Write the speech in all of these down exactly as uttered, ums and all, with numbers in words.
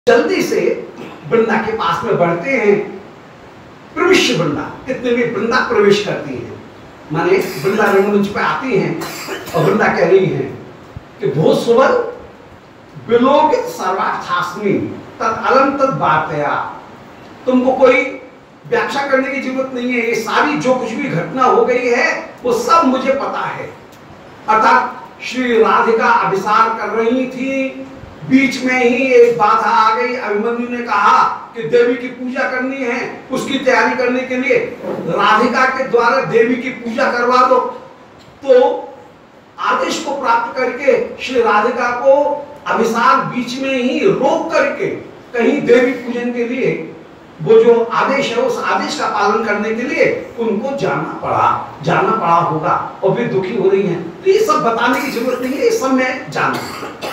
जल्दी से वृंदा के पास में बढ़ते हैं। प्रविश वृंदा, इतने में वृंदा प्रवेश करती है, माने वृंदा रंगमंच पे आती हैं और वृंदा कह रही हैं कि भो सुबल विलोकित सर्वार्थास्मि तत्अलम तद वार्तया। तुमको कोई व्याख्या करने की जरूरत नहीं है, ये सारी जो कुछ भी घटना हो गई है वो सब मुझे पता है। अर्थात श्री राधिका अभिसार कर रही थी, बीच में ही एक बाधा आ गई। अभिमन्यु ने कहा कि देवी की पूजा करनी है, उसकी तैयारी करने के लिए राधिका के द्वारा देवी की पूजा करवा दो। तो आदेश को प्राप्त करके श्री राधिका को अभिसार बीच में ही रोक करके कहीं देवी पूजन के लिए वो जो आदेश है उस आदेश का पालन करने के लिए उनको जाना पड़ा जाना पड़ा होगा और वे दुखी हो रही हैं। तो ये सब बताने की जरूरत नहीं है, ये सब मैं जानता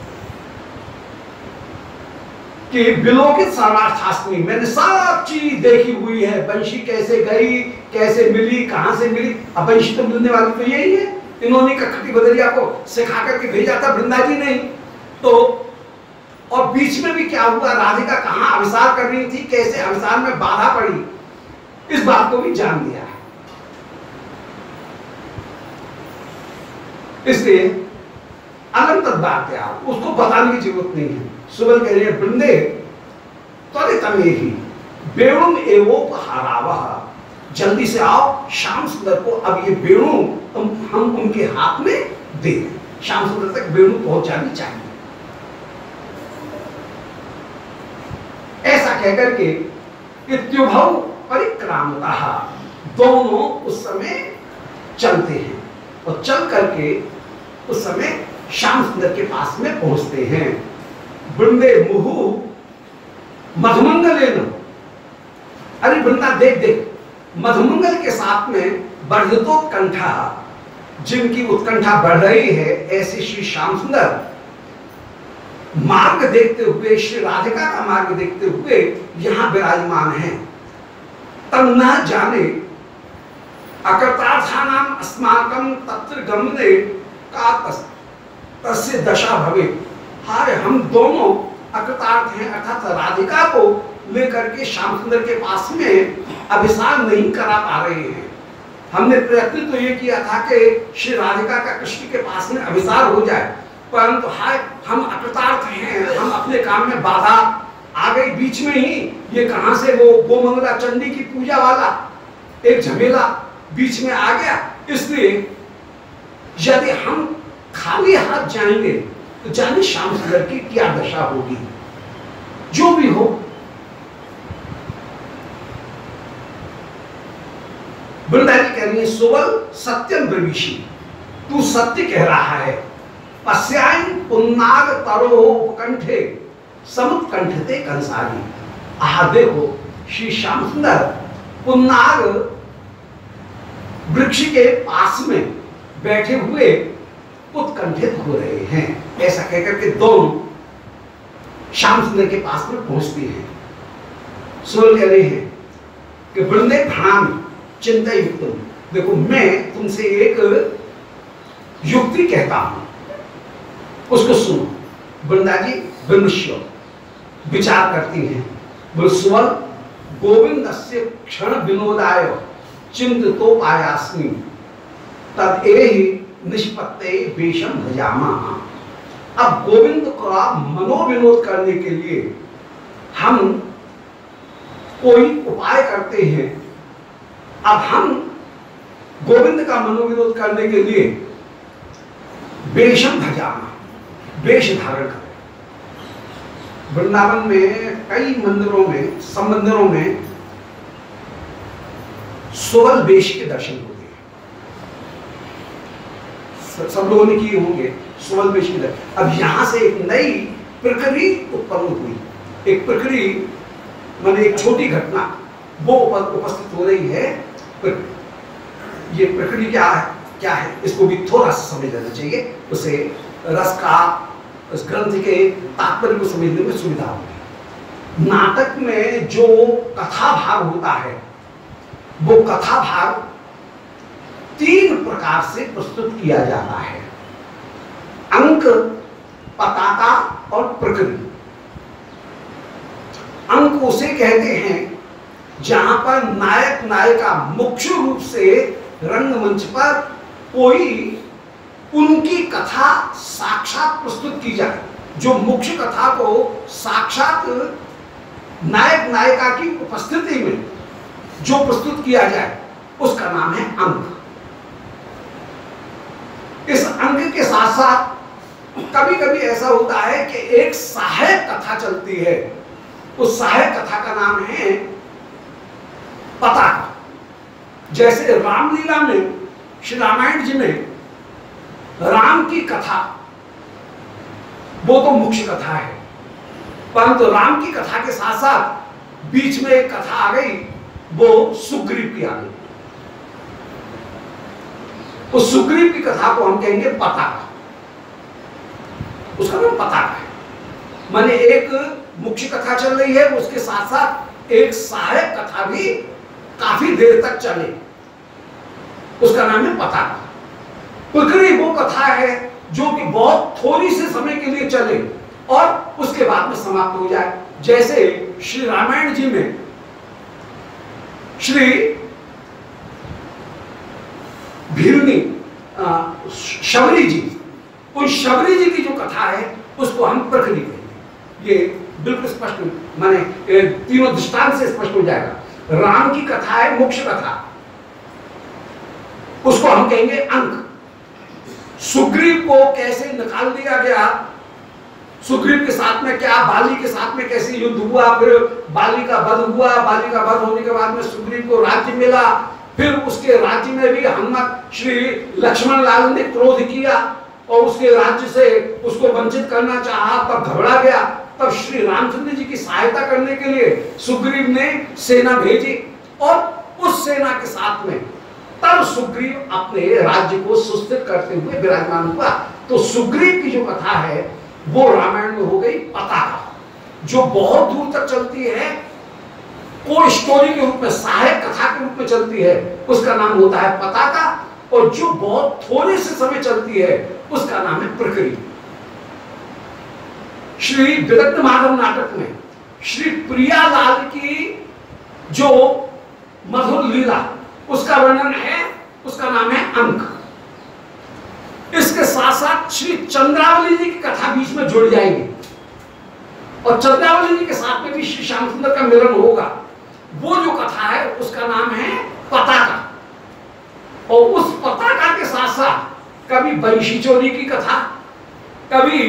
कि विलोकित सर्वार्थास्मि, मैंने सब चीज देखी हुई है। बंशी कैसे गई, कैसे मिली, कहां से मिली। अब बंशी तो मिलने वाली तो यही है, इन्होंने कखटी बदरिया को सिखा करके भेजा था, वृंदा जी नहीं। तो और बीच में भी क्या हुआ, राधिका कहां अभिसार कर रही थी, कैसे अभिसार में बाधा पड़ी, इस बात को भी जान लिया है। इसलिए अनंत बात उसको बताने की जरूरत नहीं है। सुबल कह रही है वृंदे त्वरितमे ही वेणुम एवोपहारावः, जल्दी से आओ श्याम सुंदर को अब ये वेणु हम, हम उनके हाथ में दे दें। श्याम सुंदर तक वेणु पहुंचानी चाहिए। ऐसा कहकर के इत्युभौ परिक्रामतः, दोनों उस समय चलते हैं और चल करके उस समय श्याम सुंदर के पास में पहुंचते हैं। वृंदे मुहु मधुमंगलेन, अरे वृंदा देख देख, मधुमंगल के साथ में वर्धितोत्कंठा, जिनकी उत्कंठा बढ़ रही है, ऐसे श्री श्याम सुंदर मार्ग देखते हुए, श्री राधिका का मार्ग देखते हुए यहां विराजमान है। तब न जाने अकृतार्थानाम अस्माकं तत्र गमने का तस्य दशा भवे। हारे हम दोनों अकृतार्थ हैं, अर्थात राधिका को लेकर के श्याम सुंदर के पास में अभिसार नहीं करा पा रहे हैं। हमने प्रयत्न तो ये किया था कि श्री राधिका का कृष्ण के पास में अभिसार हो जाए, परंतु हाय हम अकृतार्थ हैं, हम अपने काम में बाधा आ गई। बीच में ही ये कहां से वो गोमंगला चंडी की पूजा वाला एक झमेला बीच में आ गया। इसलिए यदि हम खाली हाथ जाएंगे तो जाने श्याम सुंदर की क्या दशा होगी। जो भी हो, वृंदा जी कह रही है सुबल सत्यम ब्रवीषी, तू सत्य कह रहा है। पश्यान पुन्नाग तरो उपकंठे समुत्कंठते कंसारी। आह देखो श्री श्याम सुंदर पुन्नाग वृक्ष के पास में बैठे हुए उत्कंठित हो रहे हैं। ऐसा कहकर के दोनों श्याम सुंदर के पास में पहुंचती हैं। सुबल कह रहे हैं कि वृंदे प्रणामी चिंता युक्तम, देखो मैं तुमसे एक युक्ति कहता हूं, उसको सुनो। वृंदा जी विमृश्य विचार करती हैं। बोले सुबल गोविंद से क्षण विनोदाय चिंतितोपायास्मि तद एहि निष्पत्ते वेशम भजामा। अब गोविंद का मनोविनोद करने के लिए हम कोई उपाय करते हैं। अब हम गोविंद का मनोविनोद करने के लिए वेशम भजामा, वेश धारण करें। वृंदावन में कई मंदिरों में, सब मंदिरों में सोवल वेश के दर्शन होते हैं, सब लोगों ने किए होंगे सोवल वेश के दर्शन। अब यहां से एक नई प्रक्रिया उत्पन्न हुई, एक प्रक्रिया माने एक छोटी घटना वो उपस्थित हो रही है। ये प्रक्रिया क्या है क्या है इसको भी थोड़ा सा समझ लेना चाहिए, उसे रस का, उस ग्रंथ के तात्पर्य को समझने में सुविधा होगी। नाटक में जो कथा भाग होता है वो कथा भाग तीन प्रकार से प्रस्तुत किया जाता है। अंक, पताका और प्रकृति। अंक उसे कहते हैं जहां पर नायक नायिका मुख्य रूप से रंगमंच पर कोई उनकी कथा साक्षात प्रस्तुत की जाए, जो मुख्य कथा को साक्षात नायक नायिका की उपस्थिति में जो प्रस्तुत किया जाए उसका नाम है अंक। इस अंक के साथ साथ कभी कभी ऐसा होता है कि एक सहायक कथा चलती है, उस सहायक कथा का नाम है पताका। जैसे रामलीला में, श्री रामायण जी में राम की कथा वो तो मुख्य कथा है, परंतु तो राम की कथा के साथ साथ बीच में एक कथा आ गई, वो सुग्रीव की आ गई। उस सुग्रीव की कथा को हम कहेंगे पताका, उसका नाम पताका है। माने एक मुख्य कथा चल रही है, उसके साथ साथ एक सहायक कथा भी काफी देर तक चले, उसका नाम है पताका। प्रकृति वो कथा है जो कि बहुत थोड़ी से समय के लिए चले और उसके बाद में समाप्त हो जाए। जैसे श्री रामायण जी में श्री भीरुनी शबरी जी, उन शबरी जी की जो कथा है उसको हम प्रकृति कहेंगे। ये बिल्कुल स्पष्ट, माने तीनों दृष्टांत से स्पष्ट हो जाएगा। राम की कथा है मुख्य कथा, उसको हम कहेंगे अंक। सुग्रीव को कैसे निकाल दिया गया, सुग्रीव के साथ में क्या, बाली के साथ में कैसे युद्ध हुआ, फिर बाली का वध हुआ, बाली का वध होने के बाद में सुग्रीव को राज्य मिला, फिर उसके राज्य में भी हनुमत श्री लक्ष्मण लाल ने क्रोध किया और उसके राज्य से उसको वंचित करना चाहा, तब घबरा गया। तब श्री रामचंद्र जी की सहायता करने के लिए सुग्रीव ने सेना भेजी और उस सेना के साथ में तब सुग्रीव अपने राज्य को सुस्थिर करते हुए विराजमान हुआ। तो सुग्रीव की जो कथा है वो रामायण में हो गई पताका, जो बहुत दूर तक चलती है, कोई स्टोरी के रूप में, सहायक कथा के रूप में चलती है, उसका नाम होता है पताका। और जो बहुत थोड़े से समय चलती है उसका नाम है प्रकृति। श्री बिदग्ध माधव नाटक में श्री प्रियालाल की जो मधुर लीला, उसका वर्णन है, उसका नाम है अंक। इसके साथ साथ श्री चंद्रावली जी की कथा बीच में जुड़ जाएगी और चंद्रावली जी के साथ में भी श्री श्याम सुंदर का मिलन होगा। वो जो कथा है उसका नाम है पताका। और उस पताका के साथ साथ कभी बंशी चोरी की कथा, कभी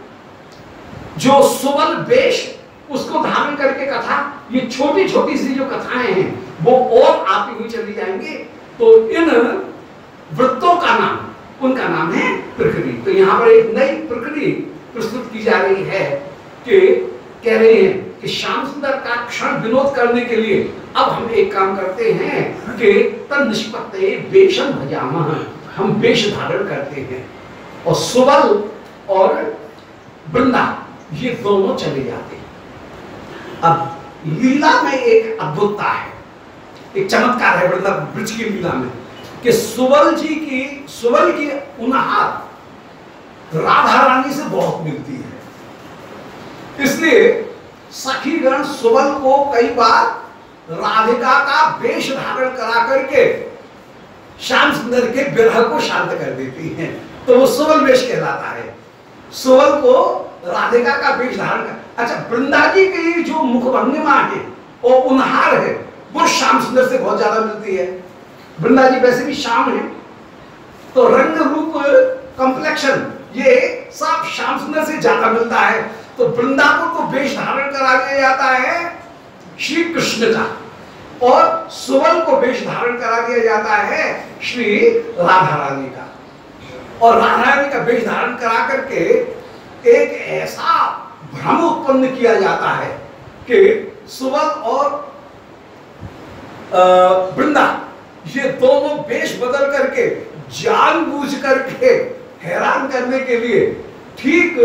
जो सुबल वेश उसको धारण करके कथा, ये छोटी छोटी सी जो कथाएं हैं वो और आती हुई चली जाएंगी। तो इन वृत्तों का नाम, उनका नाम है प्रकृति। तो यहाँ पर एक नई प्रकृति प्रस्तुत की जा रही है कि कह रहे हैं कि श्याम सुंदर का क्षण विनोद करने के लिए अब हम एक काम करते हैं कि तन निष्पत्ते वेशम भजामः, हम वेश धारण करते हैं और सुबल और वृंदा ये दोनों चले जाते हैं। अब लीला में एक अद्भुतता है, एक चमत्कार है वृंदा ब्रज की लीला में कि सुबल जी की, सुबल की उन्हार राधा रानी से बहुत मिलती है। इसलिए सखीगण सुबल को कई बार राधिका का वेश धारण करा करके श्याम सुंदर के विरह को शांत कर देती हैं, तो वो सुबल वेश कहलाता है। सुबल को राधिका का वेश धारण कर, अच्छा वृंदा जी की जो मुखभंगिमा है और उन्हार है वो श्याम सुंदर से बहुत ज्यादा मिलती है। वृंदा जी वैसे भी श्याम है, तो रंग रूप कॉम्प्लेक्शन ये सब श्याम सुंदर से ज्यादा मिलता है। तो वृंदावन को वेश धारण करा दिया जाता है श्री कृष्ण का और सुबल को वेश धारण करा दिया जाता है श्री राधा रानी का। और राधा रानी का वेश धारण करा करके एक ऐसा भ्रम उत्पन्न किया जाता है कि सुबल और वृंदा ये दोनों वेश बदल करके जानबूझ करके हैरान करने के लिए ठीक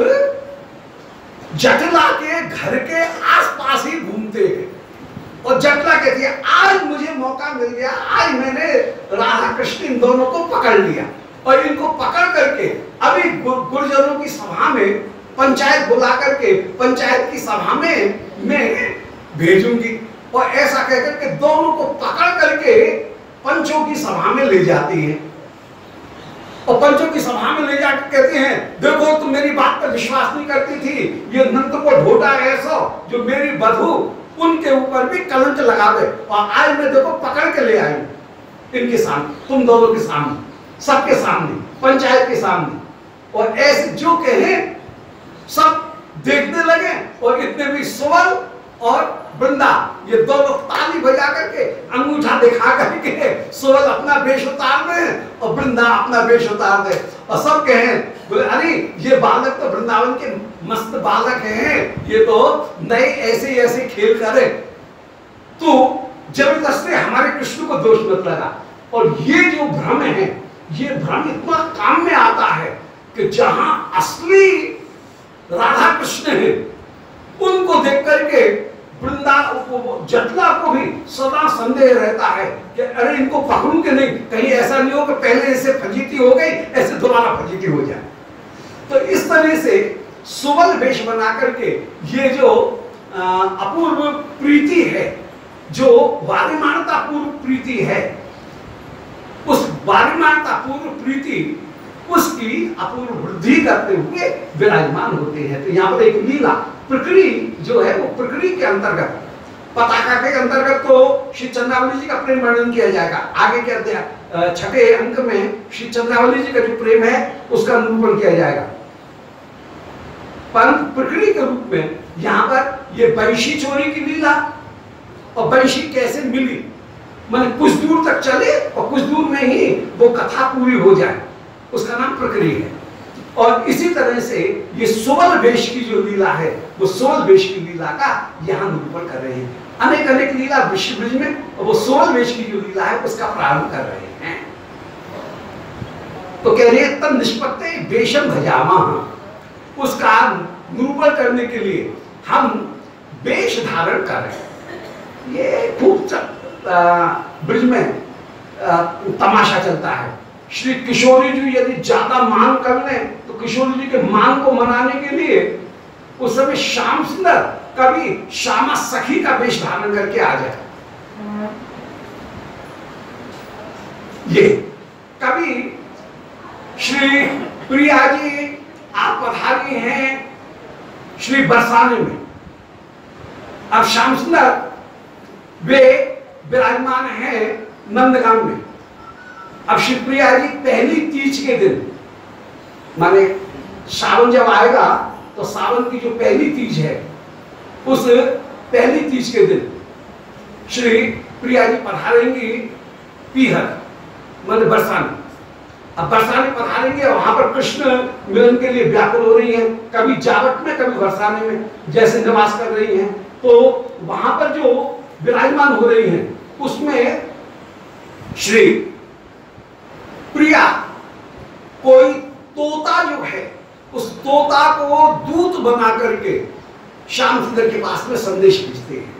जटला के घर के आसपास ही घूमते हैं। और जटला कहती है आज मुझे मौका मिल गया, आज मैंने राधा कृष्ण इन दोनों को पकड़ लिया और इनको पकड़ करके अभी गुरजनों की सभा में पंचायत बुला करके पंचायत की सभा में मैं भेजूंगी। और ऐसा कहकर के दोनों को पकड़ करके पंचों की सभा में ले जाती है। और पंचों की सभा में ले जाकर कहते हैं, देखो तुम मेरी बात पर विश्वास नहीं करती थी, ये नंद को ढोटा ऐसा जो मेरी बधू उनके ऊपर भी कलंक लगा दे, और आज मैं देखो पकड़ के ले आई इनके सामने, तुम दोनों के सामने, सबके सामने, पंचायत के सामने। और ऐसे जो कहे सब देखने लगे। और इतने भी सुवल और वृंदा ये दो लोग ताली बजा करके अंगूठा दिखा करके सुवल अपना वेश उतार दे और वृंदा अपना वेश उतार दे। और सब कहे बोले अरे ये बालक तो वृंदावन के मस्त बालक हैं, ये तो नए ऐसे ऐसे खेल करे, तो जबरदस्ती हमारे कृष्ण को दोष मत लगा। और ये जो भ्रम है, ये भ्रम इतना काम में आता है कि जहां असली राधा कृष्ण है उनको देख करके वृंदा जटला को भी सदा संदेह रहता है कि अरे इनको पकड़ूं कि नहीं, कहीं ऐसा नहीं हो कि पहले ऐसे फजीती हो गई ऐसे दोबारा फजीती हो जाए। तो इस तरह से सुवल वेश बना करके ये जो अपूर्व प्रीति है, जो वारिमानता पूर्व प्रीति है, उस वारिमानता पूर्व प्रीति उसकी अपूर्व वृद्धि करते हुए विराजमान होते हैं। तो यहाँ पर एक लीला प्रकृति जो है वो प्रकृति के अंतर्गत, पताका के अंतर्गत तो श्री चंद्रावली जी का प्रेम वर्णन किया जाएगा। आगे के अध्याय छठे अंक में श्री चंद्रावली जी का जो प्रेम है उसका निरूपण किया जाएगा। परंतु प्रकृति के रूप में यहाँ पर ये वंशी चोरी की लीला, और वंशी कैसे मिली, माने कुछ दूर तक चले और कुछ दूर में ही वो कथा पूरी हो जाए, उसका नाम प्रकृति है। और इसी तरह से ये सुवल वेश की जो लीला है वो सुवल वेश की लीला का यहाँ निरूपण कर रहे हैं। अनेक अनेक लीला विश्व ब्रज में, और वो सुवल वेश की जो लीला है उसका प्रारंभ कर रहे हैं। तो कह रहे हैं तब निष्पत्ति वेशम भजामा, उसका निरूपण करने के लिए हम वेश धारण कर रहे हैं। ये खूब ब्रज में आ, तमाशा चलता है। श्री किशोरी जी यदि ज्यादा मांग कर लें तो किशोरी जी के मांग को मनाने के लिए उस समय श्याम सुंदर कभी श्यामा सखी का वेश धारण करके आ जाए, ये कभी श्री प्रिया जी आप पधारी हैं श्री बरसाने में, अब श्याम सुंदर वे विराजमान हैं नंदगांव में। अब श्री प्रिया जी पहली तीज के दिन, माने सावन जब आएगा तो सावन की जो पहली तीज है उस पहली तीज के दिन श्री प्रिया जी पधारेंगी पीहर माने बरसाने। अब बरसाने पधारेंगे और वहां पर कृष्ण मिलन के लिए व्याकुल हो रही हैं, कभी जावट में कभी बरसाने में जैसे निवास कर रही हैं। तो वहां पर जो विराजमान हो रही हैं उसमें श्री प्रिया कोई तोता जो है उस तोता को दूत बना करके श्याम सुंदर के पास में संदेश भेजते हैं।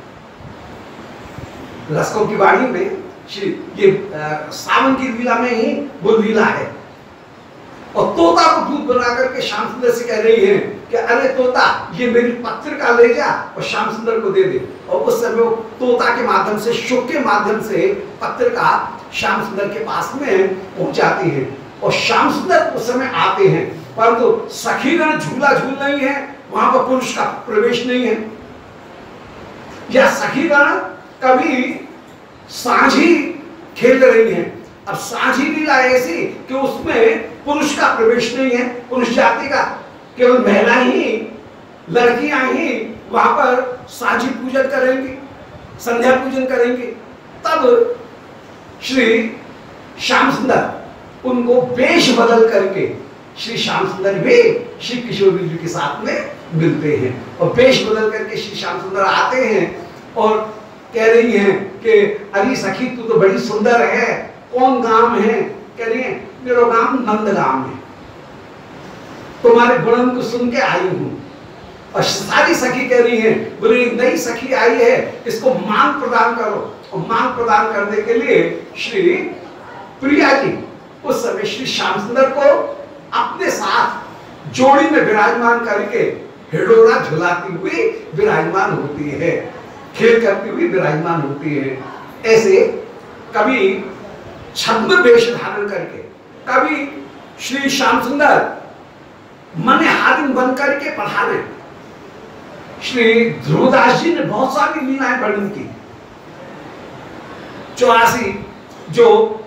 रसकों की वाणी में श्री ये आ, सावन की लीला में ही वो लीला है। और तोता को दूत बना करके श्याम सुंदर से कह रही है कि अरे तोता ये मेरी पत्रिका ले जा और श्याम सुंदर को दे दे। और उस समय वो तोता के माध्यम से, शुक के माध्यम से पत्रिका श्याम सुंदर के पास में पहुंचाती है। और श्याम सुंदर उस समय आते हैं, परंतु सखीगण झूला झूल रही है, वहां पर पुरुष का प्रवेश नहीं है। या सखीगण कभी साझी खेल रही हैं। अब साझी लीला ऐसी कि उसमें पुरुष का प्रवेश नहीं है, पुरुष जाति का, केवल महिला ही, लड़कियां ही वहां पर साझी पूजन करेंगी, संध्या पूजन करेंगी। तब श्री श्याम सुंदर उनको वेश बदल करके श्री श्याम सुंदर भी श्री किशोरी जी के साथ में मिलते हैं। और वेश बदल करके श्री श्याम सुंदर आते हैं और कह रही हैं कि अरे सखी तू तो बड़ी सुंदर है, कौन गांव है? कह रही है मेरा गांव नंदगांव है, तुम्हारे गुणन को सुन के आई हूं। और सारी सखी कह रही है बोले नई सखी आई है, इसको मान प्रदान करो। और मान प्रदान करने के लिए श्री प्रिया जी उस समय श्री श्याम सुंदर को अपने साथ जोड़ी में विराजमान करके हिडोरा झुलाती हुई विराजमान होती है। खेल करती हुई विराजमान होती है। ऐसे कभी छद्म वेश धारण करके, कभी श्री श्याम सुंदर मणिहारिन बन करके पधारे। श्री ध्रुवदास जी ने बहुत सारी लीलाएं वर्णन की, चौरासी जो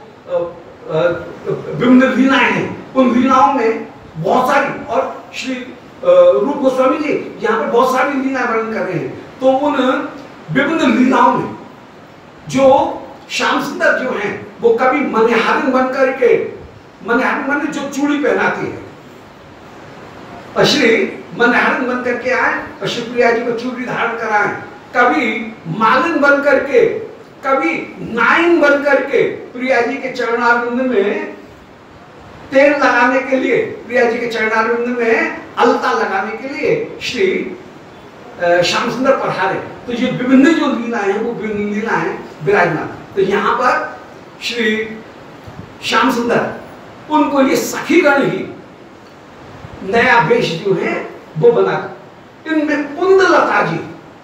विभिन्न लीलाएं हैं, उन लीलाओं में बहुत सारी, और श्री रूप गोस्वामी जी यहाँ पर बहुत सारी लीलाएं वर्णन कर रहे हैं। तो उन विभिन्न लीलाओं में जो श्याम सुंदर जो हैं वो कभी मणिहारिन बन करके, मणिहारिन बन जो चूड़ी पहनाती है, और श्री मणिहारिन बन करके आए और श्री प्रिया जी को चूड़ी धारण कराएं, कभी मालिन बन करके, कभी नाइन बन करके प्रिया जी के चरणारविंद में तेल लगाने के लिए, प्रिया जी के चरणारविंद में अलता लगाने के लिए श्री श्याम सुंदर पधारे। तो ये विभिन्न जो लीलाएं हैं वो विभिन्न लीलाएं विराजमान। तो यहाँ पर श्री श्याम सुंदर उनको ये सखीगण ही नया वेश जो है वो बना। इनमें कुंदलता जी,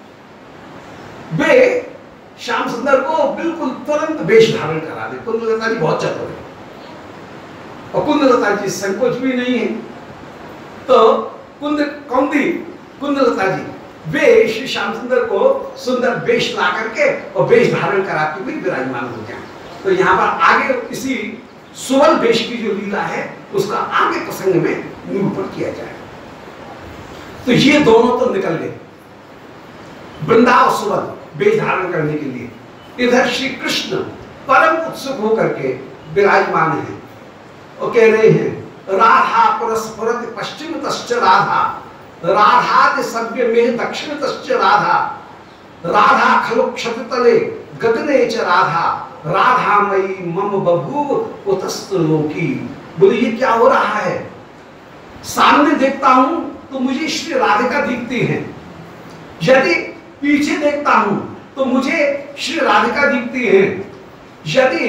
वे श्याम सुंदर को बिल्कुल तुरंत वेश धारण करा दे। कुंदलता जी बहुत चतुर है और कुंदलता जी संकोच भी नहीं है। तो कुंद कौंदी कुंदलता जी वे श्री श्याम सुंदर को सुंदर वेश ला करके और वेश धारण कराते हुए विराजमान हो जाए। तो यहाँ पर आगे इसी सुवल वेश की जो लीला है उसका आगे प्रसंग में निरूपण किया जाए। तो ये दोनों तो निकल गए वृंदा और सुवल वेश धारण करने के लिए। इधर श्री कृष्ण परम उत्सुक होकर के विराजमान है और कह रहे हैं राधा पुरस्फुरति पश्चिम तश्च राधा, राधा सभ्य में दक्षिण तश्च राधा, राधा खलु क्षति तले गगने च राधा, राधा मई मम बभूव उतस्त लोकी। बोले ये क्या हो रहा है? सामने देखता हूं तो मुझे श्री राधिका दिखती हैं, यदि पीछे देखता हूं तो मुझे श्री राधिका दिखती हैं, यदि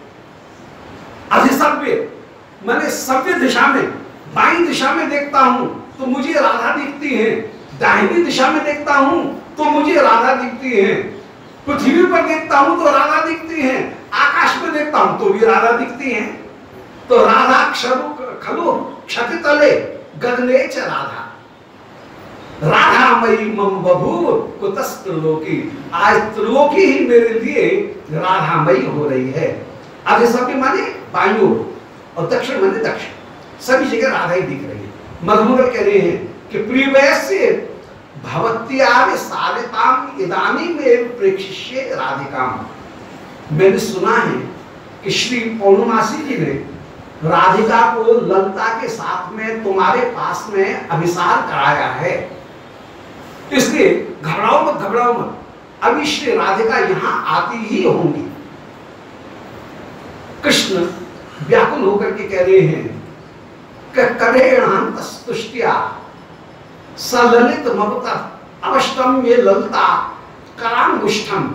अधिसभ्य मैंने सभ्य दिशा में बाईं दिशा में देखता हूं तो मुझे राधा दिखती है, दाहिनी दिशा में देखता हूं तो मुझे राधा दिखती है, पृथ्वी पर देखता हूं तो राधा दिखती है, आकाश में देखता हूं तो भी राधा दिखती है। तो राधा क्षरु खलु क्षति तले गगने च राधा, राधा मई मम बभूव कुतस्त त्रिलोकी। आज त्रिलोकी ही मेरे लिए राधामयी हो रही है। अधिसभ्य माने बाईं ओर और दक्षिण माने दक्षिण, सभी जगह राधा ही दिख रही है। मधुमंगल कह रहे हैं कि प्रियवैस्य भवत्यादि सारिताम इदानीमेव प्रेक्षिष्ये राधिकाम। मैंने सुना है कि श्री पौर्णमासी जी ने राधिका को ललता के साथ में तुम्हारे पास में अभिसार कराया है, इसलिए घबराओ मत घबराओ मत, अभी श्री राधिका यहां आती ही होंगी। कृष्ण व्याकुल होकर के कह रहे हैं कि करेणान्तस्तुष्ट्या सललित ममता अवष्टम ये ललता करांगुष्ठम,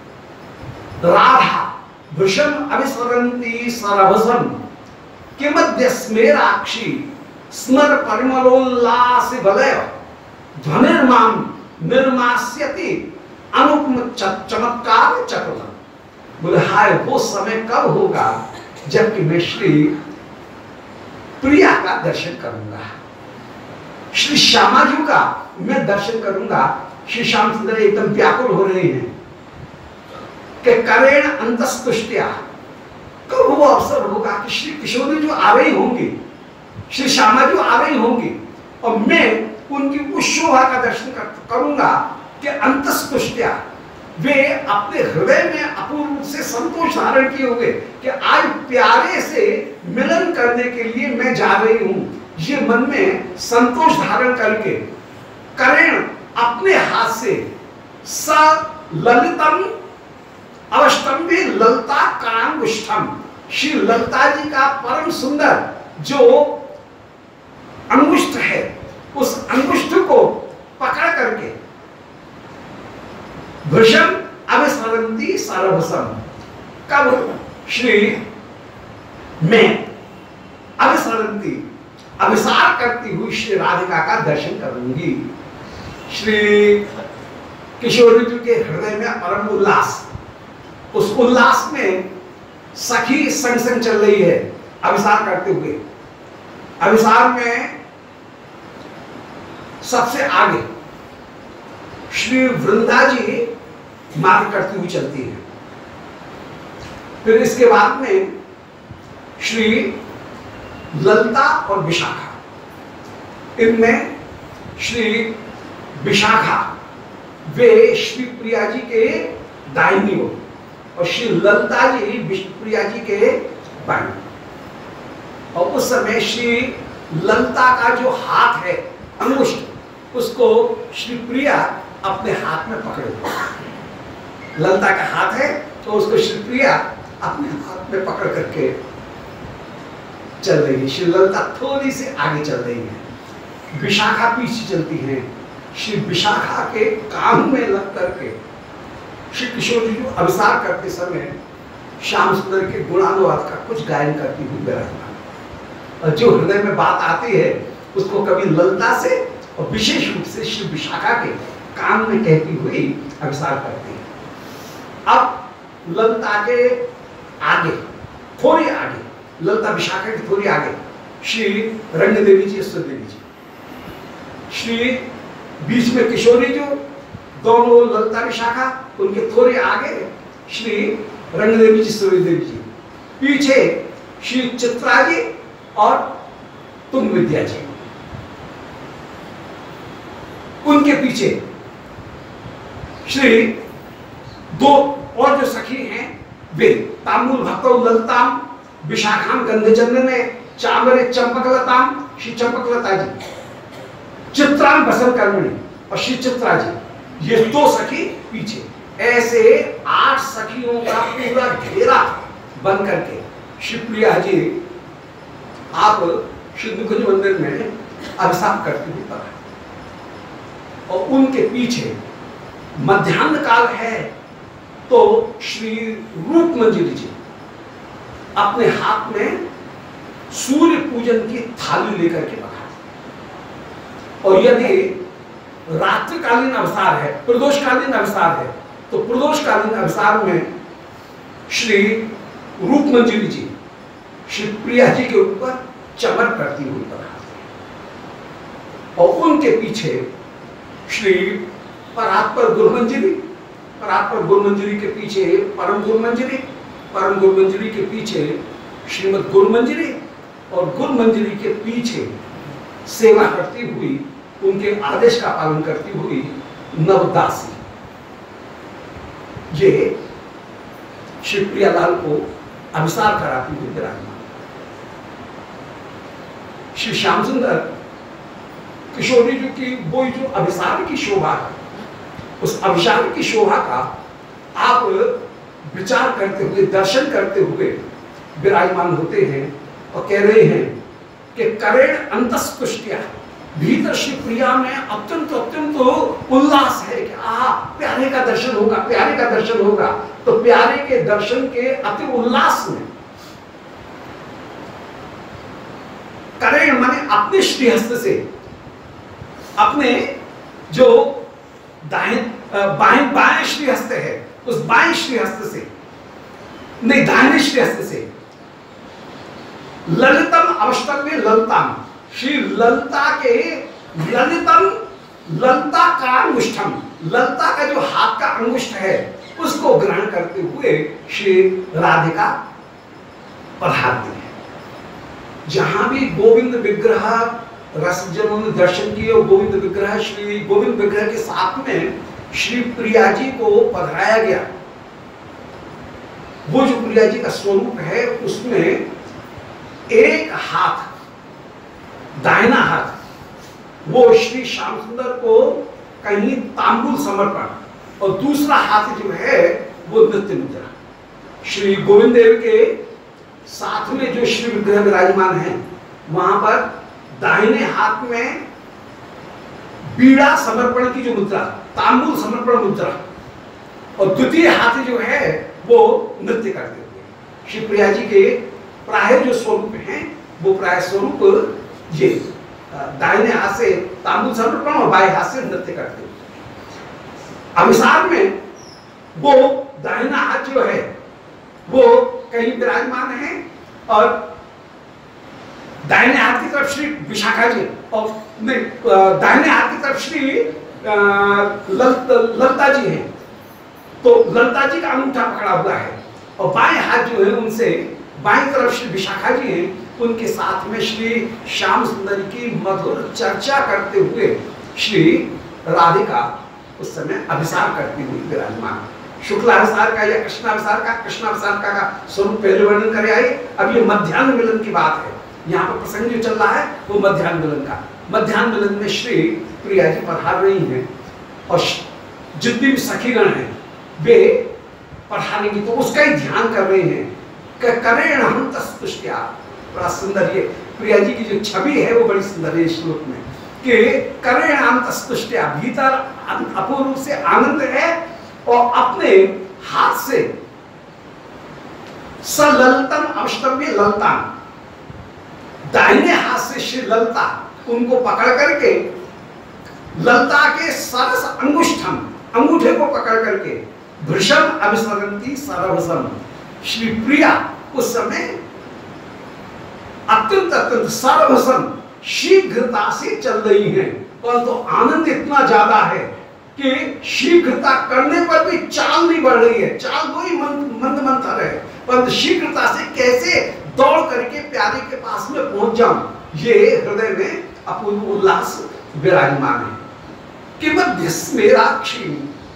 राधा भृशम अभिसरन्ति सरभसम किमद्य स्मेराक्षी स्मर परिमलोल्लास बलय ध्वनिर्माम निर्मास्यति अनुपम चमत्कार चक्रम। बोले हाय वो समय कब होगा जबकि मैं श्री प्रिया का दर्शन करूंगा, श्री श्यामा जी का मैं दर्शन करूंगा। श्री श्याम सुंदर एकदम व्याकुल हो रहे हैं कि करेण अंतस्तुष्ट्या, कब वो अवसर होगा कि श्री किशोरी जो आ रही होंगी, श्री श्यामा जी आ रही होंगी और मैं उनकी उस शोभा का दर्शन कर, करूंगा कि अंतस्तुष्ट्या वे अपने हृदय में अपूर्व रूप से संतोष धारण किए हुए कि आज प्यारे से मिलन करने के लिए मैं जा रही हूं, ये मन में संतोष धारण करके करेण अपने हाथ से स ललितम अवष्टम भी ललता करांगुष्ठम, श्री ललता जी का परम सुंदर जो अंगुष्ठ है उस अंगुष्ठ को पकड़ करके भृशम अभिसरन्ति सरभसम, कब श्री में अभिसरन्ति अभिसार करती हुई श्री राधिका का दर्शन करूंगी। श्री किशोरी जी के हृदय में परम उल्लास, उस उल्लास में सखी संग संग चल रही है अभिसार करते हुए। अभिसार में सबसे आगे श्री वृंदा जी मार्ग करती हुई चलती है। फिर इसके बाद में श्री ललिता और विशाखा, इनमें श्री विशाखा वे श्री प्रिया जी के दाहिनी ओर और श्री ललिता जी विष्णुप्रिया जी के बाएं। और उस समय श्री ललिता का जो हाथ है अंगुष्ठ, उसको श्री प्रिया अपने हाथ में पकड़े हुए। ललिता का हाथ है तो उसको श्री प्रिया अपने हाथ में पकड़ करके चल रही है। श्री ललिता थोड़ी सी आगे चल रही है, विशाखा पीछे चलती है। श्री विशाखा के कान में लग करके श्री किशोर जी को अभिसार करते समय श्याम सुंदर के गुणानुवाद का कुछ गायन करती हुई विराजमान। और जो हृदय में बात आती है उसको कभी ललिता से और विशेष रूप से श्री विशाखा के कान में कहती हुई अभिसार करती है। अब ललिता के आगे, थोड़ी आगे, ललिता विशाखा की थोड़ी आगे श्री रंग देवी जी, ईश्वर देवी जी, श्री बीच में किशोरी जो दोनों ललिता विशाखा, उनके थोड़े आगे श्री रंग देवी जी, ईश्वर देवी जी, पीछे श्री चित्रा जी और तुंग विद्या जी, उनके पीछे श्री दो और जो सखी हैं वे तांबूल भक्तौ ललिताम विशाखाम गंधचंदने चामरे चंपकलताम श्री चंपकलता जी, चित्राम बसंत कर्मणी और श्री चित्रा जी, ये दो सखी पीछे। ऐसे आठ सखियों का पूरा घेरा बन करके श्री प्रिया जी आप श्री दुर्गा मंदिर में अभिषेक करती हुई पड़ा। और उनके पीछे मध्याह्न काल है तो श्री रूप मंजरी जी अपने हाथ में सूर्य पूजन की थाली लेकर के पड़ा। और यदि रात्रिकालीन अवसार है, प्रदोषकालीन अवसार है, तो प्रदोषकालीन अवसार में श्री रूप मंजरी जी श्री प्रिया जी के ऊपर चमर करती हुई पड़ा। और उनके पीछे श्री परात्पर गुरुमंजरी, परात्पर गुरुमंजरी के पीछे परम गुरुमंजरी, परम गुरुमंजरी के पीछे श्रीमद गुरुमंजरी और गुरुमंजरी के पीछे सेवा करती हुई, उनके आदेश का पालन करती हुई नवदासी, ये श्री प्रियालाल को अभिसार कराती हुई विराजमान। श्री श्याम सुंदर किशोरी जी की वो जो अभिसार की शोभा है, उस अभिसार की शोभा का आप विचार करते हुए, दर्शन करते हुए विराजमान होते हैं और कह रहे हैं कि करेण अंतस्तुष्टिया, भीतर श्री प्रिया में अत्यंत अत्यंत उल्लास है कि आ प्यारे का दर्शन होगा, प्यारे का दर्शन होगा। तो प्यारे के दर्शन के अति उल्लास में करेण माने अपने श्रीहस्त से, अपने जो दाएं बाएं बाएं श्रीहस्त है उस बाएं श्रीहस्त से, नहीं दाहिने श्रीहस्त से, ललितम अवस्तव्य ललिताम, श्री ललिता के ललितम, ललिता का अंगुष्ठम, ललिता का जो हाथ का अंगुष्ठ है उसको ग्रहण करते हुए श्री राधिका पधारती है। जहां भी गोविंद विग्रह रस जिन्होंने दर्शन किए, गोविंद विग्रह, श्री गोविंद विग्रह के साथ में श्री प्रिया जी को पधराया गया, वो जो प्रिया जी का स्वरूप है उसमें एक हाथ, दाहिना हाथ वो श्री श्याम सुंदर को कहीं तांबूल समर्पण और दूसरा हाथ जो है वो नृत्य मुद्रा। श्री गोविंद देव के साथ में जो श्री विग्रह विराजमान है वहां पर दाहिने हाथ में बीड़ा समर्पण की जो मुद्रा, तांबूल समर्पण मुद्रा, और द्वितीय हाथ जो है वो नृत्य करते हुए श्री प्रिया जी के प्राय जो स्वरूप हैं वो प्राय स्वरूप ये दाहिने हाथ से तांबूल समर्पण और बाएं हाथ से नृत्य करते हुए। अभिसार में वो दाहिना हाथ जो है वो कहीं विराजमान है और दाहिने हाथ की तरफ श्री विशाखा जी और दाहिने हाथ की तरफ श्री ललिता जी हैं। तो ललिता जी का अंगूठा पकड़ा हुआ है और बाएं हाथ जो है उनसे बाएं तरफ श्री विशाखा जी हैं, उनके साथ में श्री श्याम सुंदर की मधुर चर्चा करते हुए श्री राधिका उस समय अभिसार करती हुई विराजमान। शुक्लाभिसार का या कृष्णाभिसार का कृष्णाभिसार का, का स्वरूप पहले वर्णन करे आए। अब ये मध्याह्न मिलन की बात है, यहाँ पर प्रसंग जो चल रहा है वो मध्याह्न मिलन का। मध्याह्न मिलन में श्री प्रिया जी पधार रही हैं और जितनी भी सखीगण हैं वे पढ़ानेंगी तो उसका ही ध्यान कर रहे हैं कि करेण हम तस्तुष्टया। बड़ा सुंदर ये प्रिया जी की जो छवि है वो बड़ी सुंदर है श्लोक में कि करेण हम तस्तुष्टया, भीतर अपूर्व से आनंद है और अपने हाथ से सललतम अवस्तव्य ललता, दाहिने हाथ से श्री ललता उनको पकड़ करके ललता के सरस अंगुष्ठम अंगूठे को पकड़ करके भृशम अभिसरंती सरवसम, श्री प्रिया उस समय अत्यंत अत्यंत सर्वसम शीघ्रता से चल रही हैं, परंतु तो आनंद इतना ज्यादा है कि शीघ्रता करने पर भी चाल नहीं बढ़ रही है। चाल वही मंद मंथर है, परंतु शीघ्रता से कैसे दौड़ करके प्यारे के पास में पहुंच जाऊं, ये हृदय में अपूर्व उल्लास विराजमान है। कि मध्य स्मेराक्षी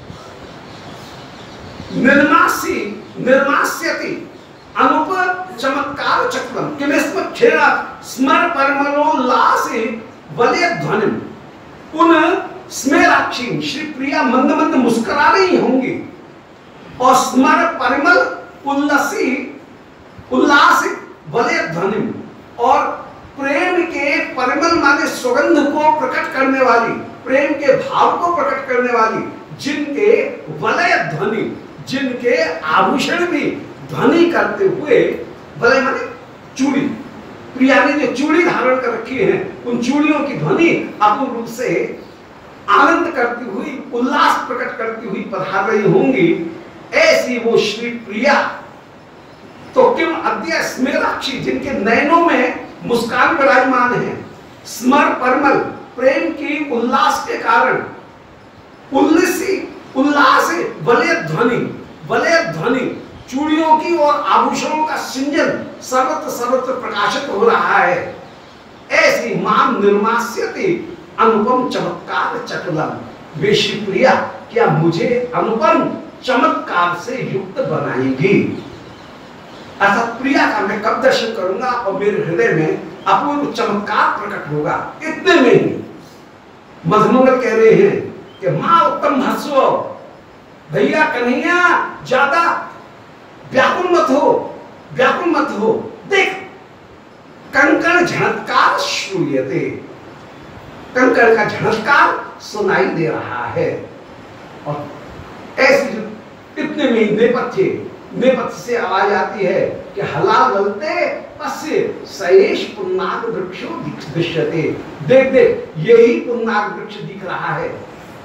निर्मासी निर्मास्यति अनुप चमत्कार चक्रम किमेस्म खेड़ा स्मर परमलोल्लासे वलय ध्वनि। उन स्मेराक्षी श्री प्रिया मंद मंद मुस्कुरा रही होंगी और स्मर परिमल उल्लासी उल्लास वलय ध्वनि, और प्रेम के परिमल माने सुगंध को प्रकट करने वाली, प्रेम के भाव को प्रकट करने वाली, जिनके वलय ध्वनि, जिनके आभूषण भी ध्वनि करते हुए, वलय माने चूड़ी, प्रिया ने जो चूड़ी धारण कर रखी है उन चूड़ियों की ध्वनि अपूर्व रूप से आनंद करती हुई, उल्लास प्रकट करती हुई पधार रही होंगी, ऐसी वो श्री प्रिया। तो किम अद्य स्मेराक्षी, जिनके नयनों में मुस्कान विराजमान है, स्मर परमल प्रेम की उल्लास के कारण उल्लसी उल्लास वलय ध्वनि, वलय ध्वनि चूड़ियों की और आभूषणों का सिंजन सर्वत्र सर्वत्र प्रकाशित हो रहा है। ऐसी मान निर्मास्यति अनुपम चमत्कार चटुलम, वे श्री प्रिया क्या मुझे अनुपम चमत्कार से युक्त बनाएगी। अर्थात प्रिया का मैं कब दर्शन करूंगा और मेरे हृदय में अपूर्व चमत्कार प्रकट होगा। इतने में ही मधुमंगल कह रहे हैं कि मां उत्तम हंसो, भैया कन्हैया ज्यादा व्याकुल मत हो, व्याकुल मत हो, देख कंकण झनत्कार श्रूयते, कंकण का झनत्कार सुनाई दे रहा है। और ऐसी इतने में नेपथ्य नेपथ्य से आवाज आती है कि हला ललते पश्य सहेश पुन्नाग वृक्षो दृश्यते, देख देख यही पुन्नाग वृक्ष दिख रहा है।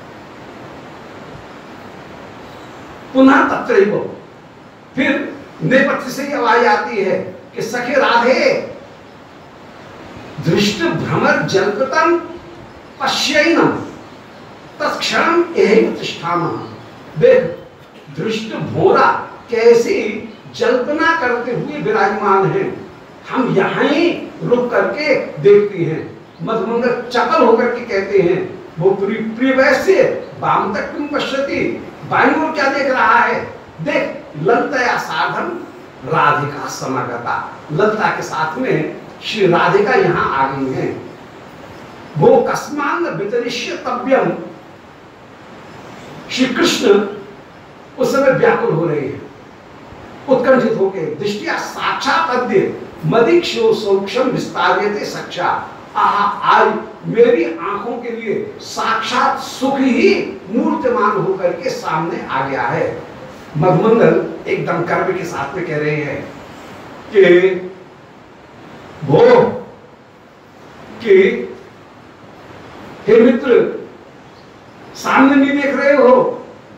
पुनः तत्रैव, फिर नेपथ्य से आवाज आती है कि सखे राधे दृष्ट भ्रमर जल्पतम पश्यैनम तत्क्षणम एवं तिष्ठामः। देख दृष्ट भोरा कैसी जल्पना करते हुए विराजमान है, हम यहाँ ही रुक करके देखते हैं। मधुमंगल चपल होकर के कहते हैं वो प्रिय वैश्य वाम तक तुम पश्यति, बाईं ओर क्या देख रहा है, देख ललतया साधन राधिका समागता, ललता के साथ में श्री राधिका यहाँ आ गई हैं। वो कस्मान वितरिष्य तव्यम, श्री कृष्ण उस समय व्याकुल हो रहे हैं, उत्कंठित होकर दृष्टिया साक्षात अद्य मदीक्षो सूक्ष्म विस्तार्यते सक्षा। आहा आज मेरी आंखों के लिए साक्षात सुख ही मूर्तिमान होकर के सामने आ गया है। मधुमंगल एकदम गर्व के साथ में कह रहे हैं कि वो कि हे मित्र सामने नहीं देख रहे हो,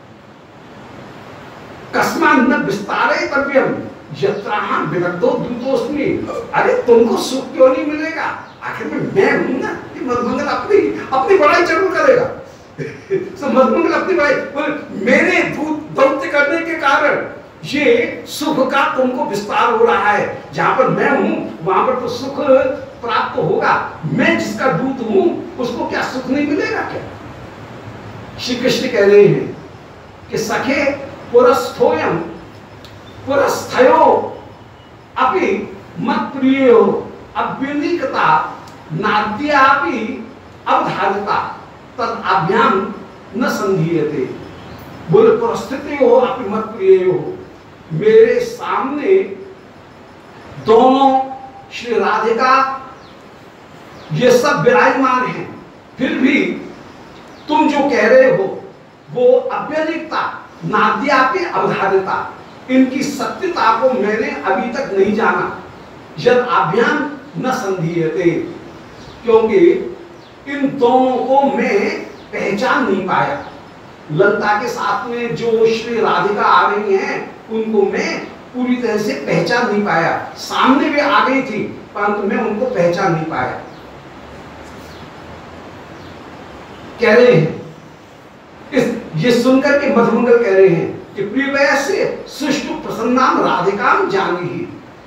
न विस्तारे तव्यम यत्राहं विदग्धो दूतोस्मि। अरे तुमको सुख क्यों नहीं मिलेगा? आखिर में मैं हूं ना। ये मधुमंगल अपनी अपनी बड़ाई जरूर करेगा। तो मधुमंगल अपनी बड़ाई, मेरे दूत दौत्य करने के कारण ये सुख का तुमको विस्तार हो रहा है। जहां पर मैं हूं वहां पर तो सुख प्राप्त होगा। मैं जिसका दूत हूं उसको क्या सुख नहीं मिलेगा क्या? श्री कृष्ण कह रहे हैं कि सखे पुरस्थोयम पुरस्थयो अपि मत प्रियो अव्यनिकता नाद्यापि अवधारिता तद अभ्याम न संधीयते। बोले पुरस्थिति हो अपि मत प्रिय हो, मेरे सामने दोनों श्री राधिका ये सब विराजमान हैं, फिर भी तुम जो कह रहे हो वो अव्यनिकता नाद्यापि अवधारिता, इनकी सत्यता को मैंने अभी तक नहीं जाना। यद अभ्याम न संधीयते, क्योंकि इन दोनों को मैं पहचान नहीं पाया। ललता के साथ में जो श्री राधिका आ रही हैं उनको मैं पूरी तरह से पहचान नहीं पाया। सामने भी आ गई थी परंतु मैं उनको पहचान नहीं पाया। कह रहे हैं इस ये सुनकर के मधुमंगल कह रहे हैं कि प्रिय से सुष्टु प्रसन्नाम राधिकाम जानी ही।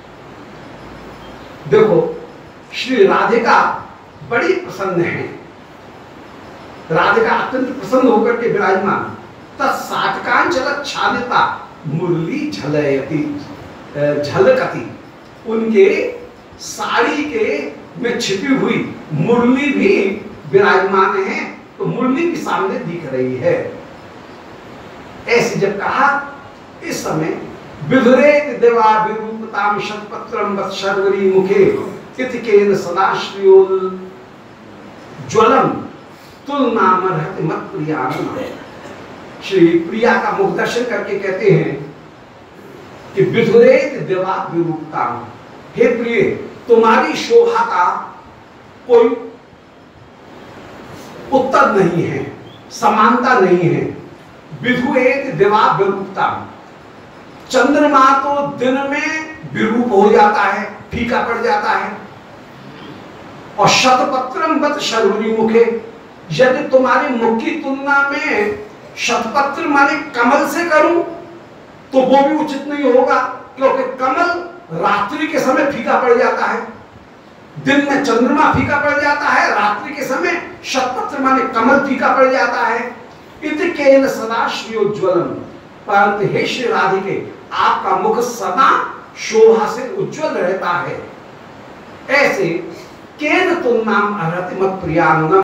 देखो श्री राधिका बड़ी प्रसन्न है। राधिका अत्यंत प्रसन्न होकर के विराजमान। तत्साटकांचल छादिता मुरली झलयति झलकती, उनके साड़ी के में छिपी हुई मुरली भी विराजमान है, तो मुरली भी सामने दिख रही है। ऐसे जब कहा इस समय विधुरेत देवा विरूपताम शतपत्रम वत्सर्वरी मुखे इतिकेन सदाश्रियोल ज्वलम तुलना मरहत मत प्रियानम। श्री प्रिया का मुख दर्शन करके कहते हैं कि विधुरेत देवा विरूपताम, हे प्रिय तुम्हारी शोभा का कोई उत्तर नहीं है, समानता नहीं है। विधुएत देवा विरूपताम, चंद्रमा तो दिन में विरूप हो जाता है, फीका पड़ जाता है। और शतपत्रम वत शर्वरी मुखे, यदि तुम्हारी मुख की तुलना में शतपत्र माने कमल से करूं तो वो भी उचित नहीं होगा, क्योंकि कमल रात्रि के समय फीका पड़ जाता है। दिन में चंद्रमा फीका पड़ जाता है, रात्रि के समय शतपत्र माने कमल फीका पड़ जाता है। इतिकेन सदा श्रीयोज्वलम, परंतु हे श्री राधिके आपका मुख सदा शोभा से उज्जवल रहता है। ऐसे केन तुलनाम अर्हति मत प्रियानम।